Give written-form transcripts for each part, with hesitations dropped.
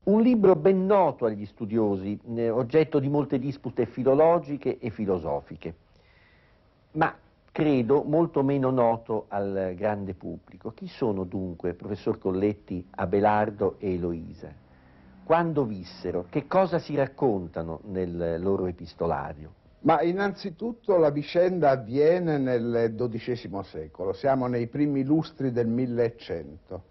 Un libro ben noto agli studiosi, oggetto di molte dispute filologiche e filosofiche, ma credo molto meno noto al grande pubblico. Chi sono dunque, professor Colletti, Abelardo e Eloisa? Quando vissero? Che cosa si raccontano nel loro epistolario? Ma innanzitutto la vicenda avviene nel XII secolo, siamo nei primi lustri del 1100.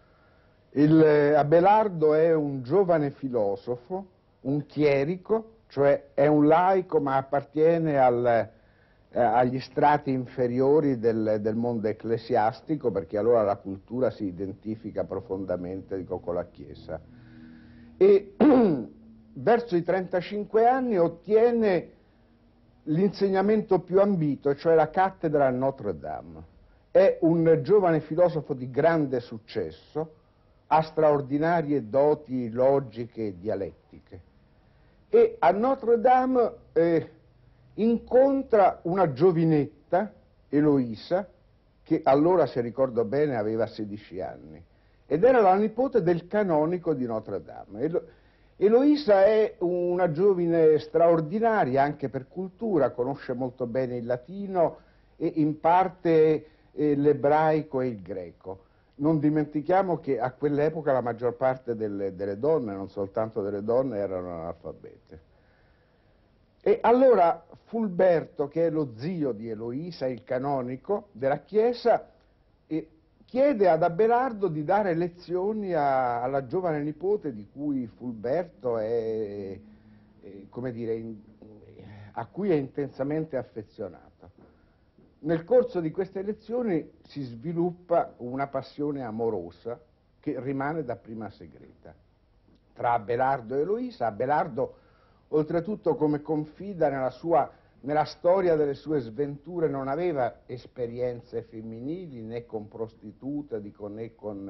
Abelardo è un giovane filosofo, un chierico, cioè è un laico ma appartiene agli strati inferiori del mondo ecclesiastico, perché allora la cultura si identifica profondamente, dico, con la Chiesa. E verso i 35 anni ottiene l'insegnamento più ambito, cioè la cattedra a Notre Dame. È un giovane filosofo di grande successo, ha straordinarie doti logiche e dialettiche. E a Notre Dame incontra una giovinetta, Eloisa, che allora, se ricordo bene, aveva 16 anni, ed era la nipote del canonico di Notre Dame. Eloisa è una giovine straordinaria anche per cultura, conosce molto bene il latino e in parte l'ebraico e il greco. Non dimentichiamo che a quell'epoca la maggior parte delle donne, non soltanto delle donne, erano analfabete. E allora Fulberto, che è lo zio di Eloisa, il canonico della Chiesa, chiede ad Abelardo di dare lezioni alla giovane nipote di cui Fulberto è, come dire, a cui è intensamente affezionato. Nel corso di queste lezioni si sviluppa una passione amorosa che rimane dapprima segreta tra Abelardo e Eloisa. Abelardo, oltretutto, come confida nella storia delle sue sventure, non aveva esperienze femminili né con prostitute né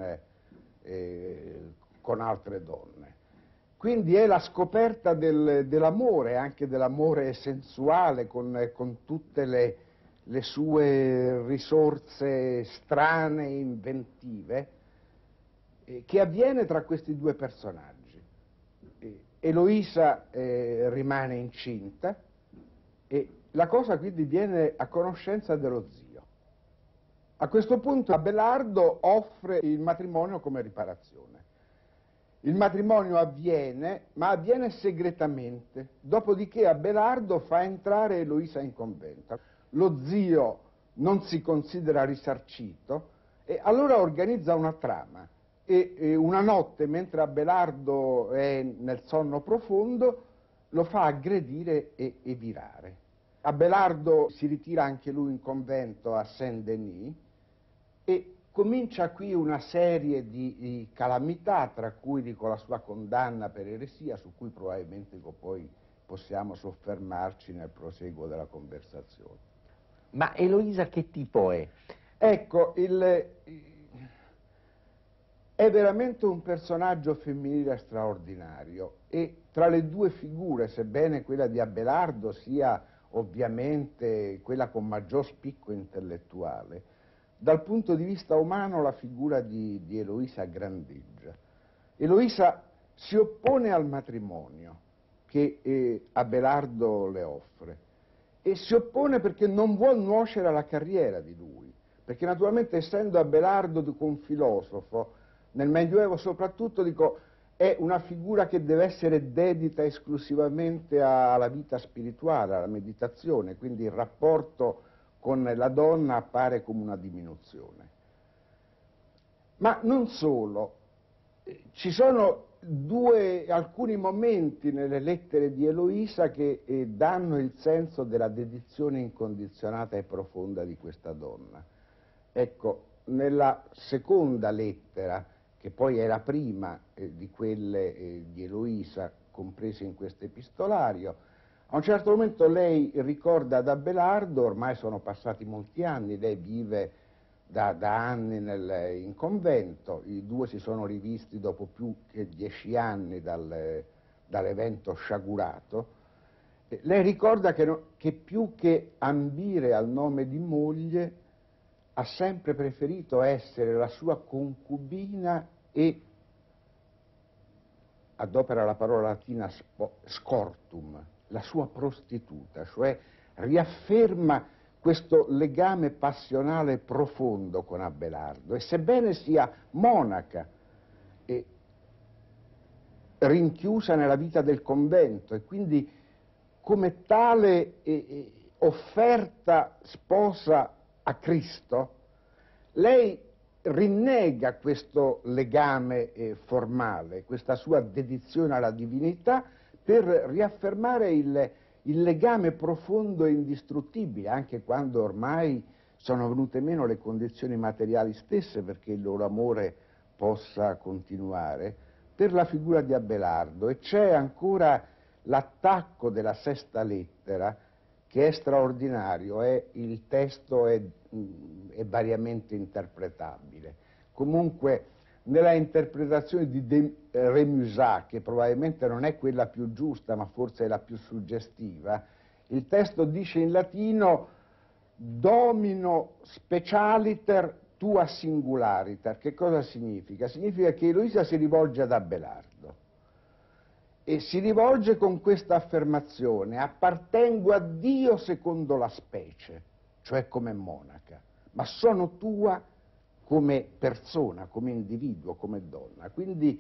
con altre donne. Quindi è la scoperta dell'amore, anche dell'amore sensuale, con tutte le sue risorse strane e inventive, che avviene tra questi due personaggi. Eloisa rimane incinta e la cosa quindi viene a conoscenza dello zio. A questo punto Abelardo offre il matrimonio come riparazione. Il matrimonio avviene, ma avviene segretamente, dopodiché Abelardo fa entrare Eloisa in convento. Lo zio non si considera risarcito e allora organizza una trama e una notte, mentre Abelardo è nel sonno profondo, lo fa aggredire e virare. Abelardo si ritira anche lui in convento a Saint-Denis e comincia qui una serie di calamità, tra cui, dico, la sua condanna per eresia, su cui probabilmente poi possiamo soffermarci nel proseguo della conversazione. Ma Eloisa che tipo è? Ecco, è veramente un personaggio femminile straordinario e tra le due figure, sebbene quella di Abelardo sia ovviamente quella con maggior spicco intellettuale, dal punto di vista umano la figura di Eloisa grandeggia. Eloisa si oppone al matrimonio che Abelardo le offre e si oppone perché non vuol nuocere alla carriera di lui, perché naturalmente, essendo Abelardo un filosofo, nel Medioevo soprattutto, dico, è una figura che deve essere dedita esclusivamente alla vita spirituale, alla meditazione, quindi il rapporto con la donna appare come una diminuzione. Ma non solo, ci sono alcuni momenti nelle lettere di Eloisa che danno il senso della dedizione incondizionata e profonda di questa donna. Ecco, nella seconda lettera, che poi è la prima di quelle di Eloisa comprese in questo epistolario, a un certo momento lei ricorda ad Abelardo, ormai sono passati molti anni, lei vive da anni in convento, i due si sono rivisti dopo più che 10 anni dall'evento sciagurato. Lei ricorda che più che ambire al nome di moglie ha sempre preferito essere la sua concubina e adopera la parola latina scortum, la sua prostituta, cioè riafferma questo legame passionale profondo con Abelardo, e sebbene sia monaca e rinchiusa nella vita del convento e quindi come tale offerta sposa a Cristo, lei rinnega questo legame formale, questa sua dedizione alla divinità, per riaffermare il legame profondo e indistruttibile, anche quando ormai sono venute meno le condizioni materiali stesse perché il loro amore possa continuare, per la figura di Abelardo. E c'è ancora l'attacco della sesta lettera, che è straordinario, il testo è variamente interpretabile. Comunque, nella interpretazione di de Rémusat, che probabilmente non è quella più giusta, ma forse è la più suggestiva, il testo dice in latino domino specialiter tua singulariter. Che cosa significa? Significa che Eloisa si rivolge ad Abelardo e si rivolge con questa affermazione: appartengo a Dio secondo la specie, cioè come monaca, ma sono tua come persona, come individuo, come donna. Quindi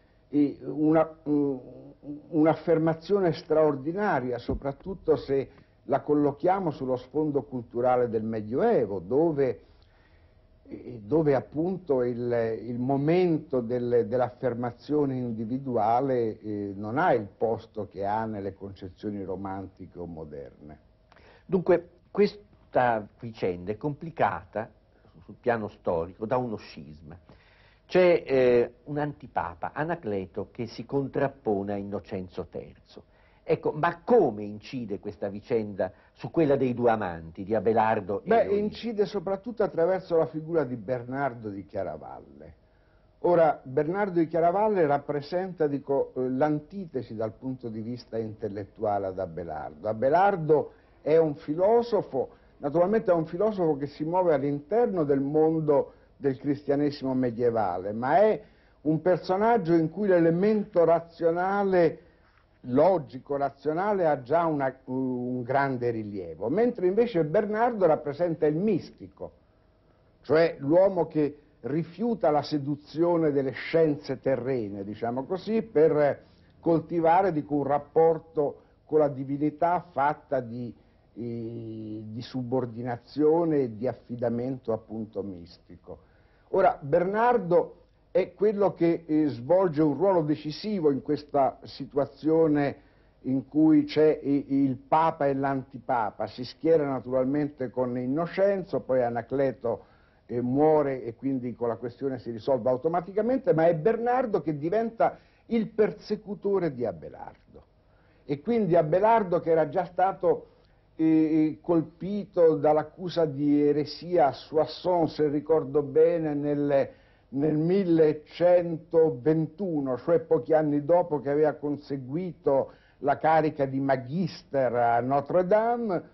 un'affermazione straordinaria, soprattutto se la collochiamo sullo sfondo culturale del Medioevo, dove appunto il momento dell'affermazione individuale non ha il posto che ha nelle concezioni romantiche o moderne. Dunque, questa vicenda è complicata sul piano storico da uno scisma. C'è un antipapa, Anacleto, che si contrappone a Innocenzo III. Ecco, ma come incide questa vicenda su quella dei due amanti, di Abelardo e Eloisa? Incide soprattutto attraverso la figura di Bernardo di Chiaravalle. Ora, Bernardo di Chiaravalle rappresenta, dico, l'antitesi dal punto di vista intellettuale ad Abelardo. Abelardo è un filosofo, naturalmente è un filosofo che si muove all'interno del mondo del cristianesimo medievale, ma è un personaggio in cui l'elemento razionale, logico, razionale, ha già un grande rilievo, mentre invece Bernardo rappresenta il mistico, cioè l'uomo che rifiuta la seduzione delle scienze terrene, diciamo così, per coltivare, dico, un rapporto con la divinità fatta di subordinazione e di affidamento appunto mistico. Ora, Bernardo è quello che svolge un ruolo decisivo in questa situazione in cui c'è il Papa e l'antipapa. Si schiera naturalmente con Innocenzo, poi Anacleto muore e quindi con la questione si risolve automaticamente, ma è Bernardo che diventa il persecutore di Abelardo. E quindi Abelardo, che era già stato colpito dall'accusa di eresia a Soissons, se ricordo bene, nel 1121, cioè pochi anni dopo che aveva conseguito la carica di magister a Notre Dame,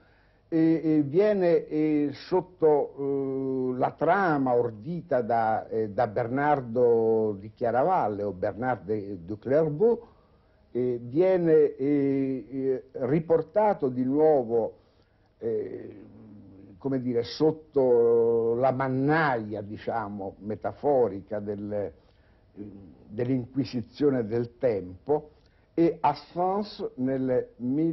viene sotto la trama ordita da Bernardo di Chiaravalle o Bernard de Clairvaux, viene riportato di nuovo come dire, sotto la mannaia, diciamo, metaforica dell'Inquisizione del tempo, e a Sens nel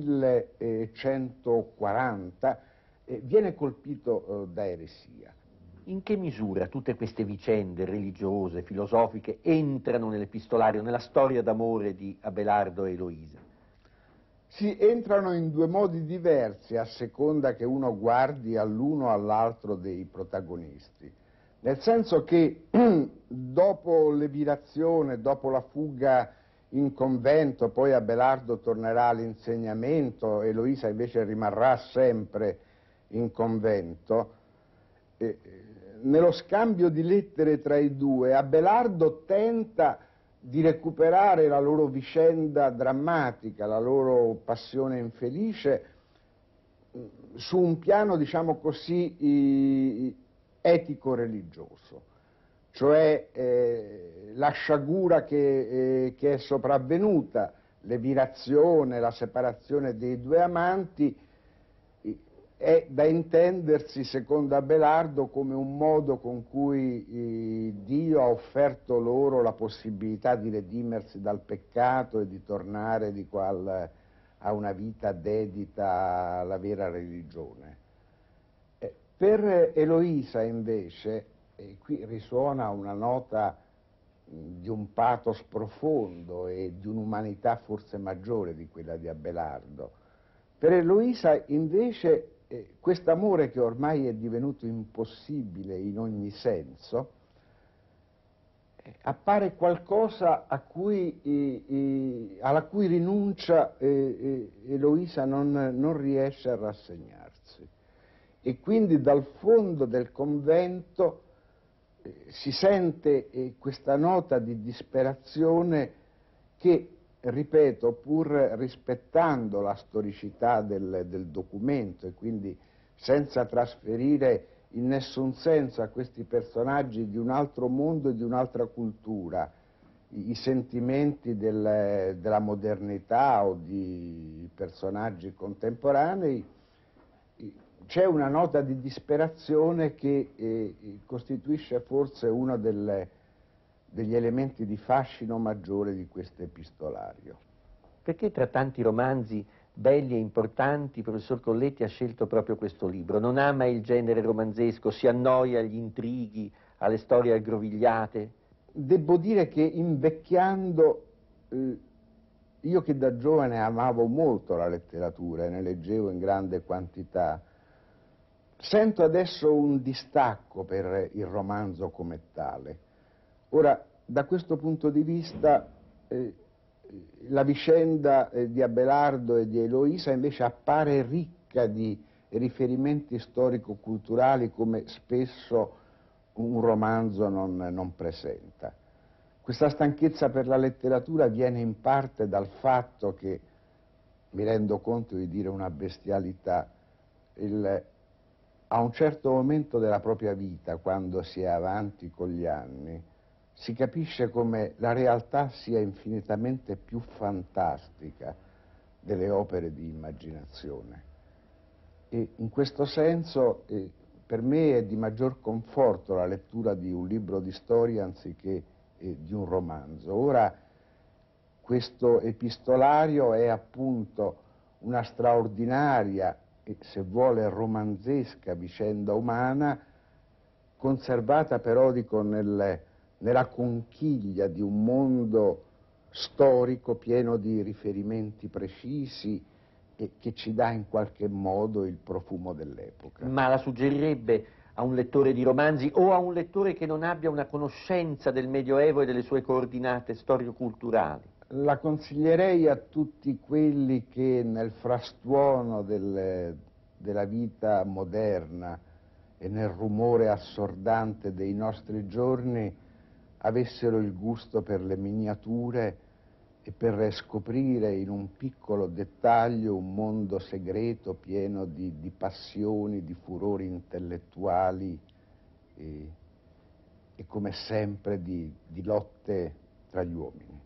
1140 viene colpito da eresia. In che misura tutte queste vicende religiose, filosofiche, entrano nell'epistolario, nella storia d'amore di Abelardo e Eloisa? Si entrano in due modi diversi a seconda che uno guardi all'uno o all'altro dei protagonisti, nel senso che dopo l'evirazione, dopo la fuga in convento, poi Abelardo tornerà all'insegnamento, Eloisa invece rimarrà sempre in convento. Nello scambio di lettere tra i due, Abelardo tenta di recuperare la loro vicenda drammatica, la loro passione infelice, su un piano, diciamo così, etico-religioso. cioè la sciagura che è sopravvenuta, l'evirazione, la separazione dei due amanti, è da intendersi, secondo Abelardo, come un modo con cui Dio ha offerto loro la possibilità di redimersi dal peccato e di tornare a una vita dedita alla vera religione. Per Eloisa, invece, qui risuona una nota di un pathos profondo e di un'umanità forse maggiore di quella di Abelardo. Per Eloisa, invece, quest'amore che ormai è divenuto impossibile in ogni senso, appare qualcosa alla cui rinuncia Eloisa non riesce a rassegnarsi. E quindi dal fondo del convento si sente questa nota di disperazione che, ripeto, pur rispettando la storicità del documento e quindi senza trasferire in nessun senso a questi personaggi di un altro mondo e di un'altra cultura i sentimenti della modernità o di personaggi contemporanei, c'è una nota di disperazione che costituisce forse uno degli elementi di fascino maggiore di questo epistolario. Perché tra tanti romanzi belli e importanti il professor Colletti ha scelto proprio questo libro? Non ama il genere romanzesco, si annoia agli intrighi, alle storie aggrovigliate? Devo dire che invecchiando, io che da giovane amavo molto la letteratura e ne leggevo in grande quantità, sento adesso un distacco per il romanzo come tale. Ora, da questo punto di vista, la vicenda di Abelardo e di Eloisa invece appare ricca di riferimenti storico-culturali come spesso un romanzo non presenta. Questa stanchezza per la letteratura viene in parte dal fatto che, mi rendo conto di dire una bestialità, a un certo momento della propria vita, quando si è avanti con gli anni, si capisce come la realtà sia infinitamente più fantastica delle opere di immaginazione. E in questo senso per me è di maggior conforto la lettura di un libro di storia anziché di un romanzo. Ora, questo epistolario è appunto una straordinaria e, se vuole, romanzesca vicenda umana, conservata però, dico, nella conchiglia di un mondo storico pieno di riferimenti precisi e che ci dà in qualche modo il profumo dell'epoca. Ma la suggerirebbe a un lettore di romanzi o a un lettore che non abbia una conoscenza del Medioevo e delle sue coordinate storico-culturali? La consiglierei a tutti quelli che nel frastuono della vita moderna e nel rumore assordante dei nostri giorni avessero il gusto per le miniature e per scoprire in un piccolo dettaglio un mondo segreto pieno di passioni, di furori intellettuali e come sempre di lotte tra gli uomini.